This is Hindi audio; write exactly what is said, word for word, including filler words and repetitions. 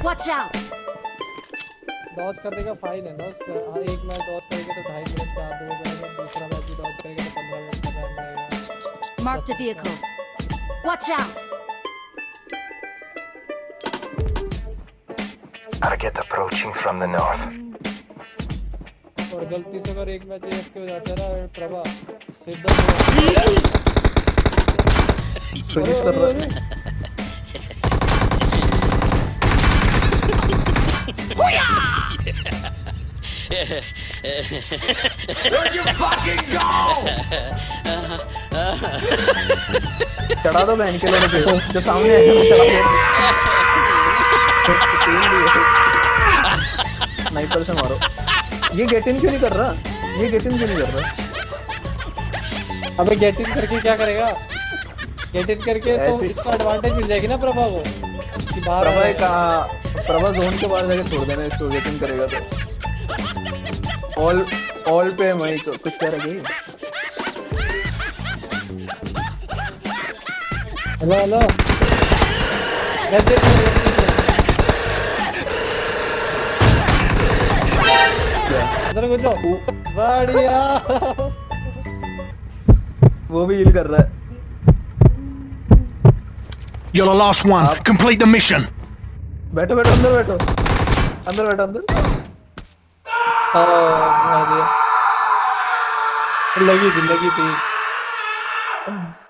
Watch out! डॉज करने का फाइन है ना उस पे। हाँ, एक मैच डॉज करेंगे तो ढाई मिनट का दो मैच, दूसरा मैच भी डॉज करेंगे तो पंद्रह मिनट का बैन रहेगा। Marked a vehicle. Watch out! Target approaching from the north. और गलती से अगर एक मैच एएफके हो जाता है ना प्रभा, सीधा फिनिश कर रहा है। Where'd you fucking go? चढ़ा दो बहन के लड़के को जो सामने है ना, चढ़ा दो। स्नाइपर से मारो। ये गेट इन क्यों नहीं कर रहा? ये गेट इन क्यों नहीं कर रहा? अबे गेट इन करके क्या करेगा? गेट इन करके तो इसको एडवांटेज मिल जाएगी ना प्रभा को कि बाहर प्रभा का प्रभा जोन के बाहर जाके छोड़ देना इसको, गेट इन करेगा तो। ऑल ऑल पे मैं तो कुछ कह रही। हेलो हेलो इधर को जाओ। बढ़िया। वो भी हील कर रहा है। You're the last one. Complete the mission. बैठो बैठो अंदर बैठो अंदर बैठो अंदर। हाँ लगी थी लगी थी।